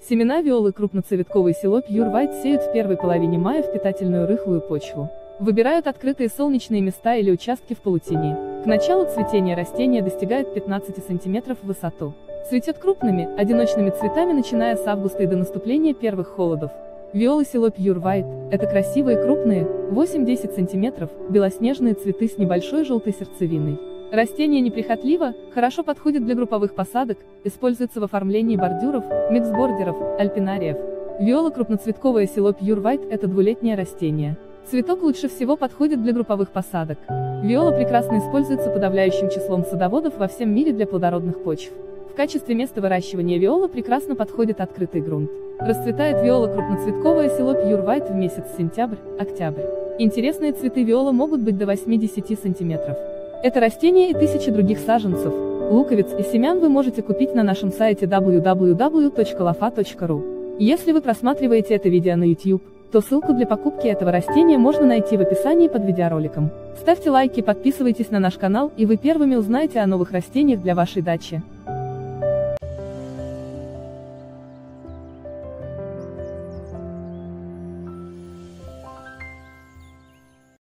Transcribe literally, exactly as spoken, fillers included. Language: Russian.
Семена виолы крупноцветковой село Pure White сеют в первой половине мая в питательную рыхлую почву. Выбирают открытые солнечные места или участки в полутени. К началу цветения растения достигает пятнадцати сантиметров в высоту. Цветет крупными, одиночными цветами начиная с августа и до наступления первых холодов. Виола село Pure White – это красивые крупные, восемь-десять сантиметров, белоснежные цветы с небольшой желтой сердцевиной. Растение неприхотливо, хорошо подходит для групповых посадок, используется в оформлении бордюров, миксбордеров, альпинариев. Виола крупноцветковое село Pure White – это двулетнее растение. Цветок лучше всего подходит для групповых посадок. Виола прекрасно используется подавляющим числом садоводов во всем мире для плодородных почв. В качестве места выращивания виола прекрасно подходит открытый грунт. Расцветает виола крупноцветковое село Pure White в месяц сентябрь-октябрь. Интересные цветы виола могут быть до восьмидесяти сантиметров. Это растение и тысячи других саженцев, луковиц и семян вы можете купить на нашем сайте дабл ю дабл ю дабл ю точка лофа точка ру. Если вы просматриваете это видео на YouTube, то ссылку для покупки этого растения можно найти в описании под видеороликом. Ставьте лайки, подписывайтесь на наш канал, и вы первыми узнаете о новых растениях для вашей дачи.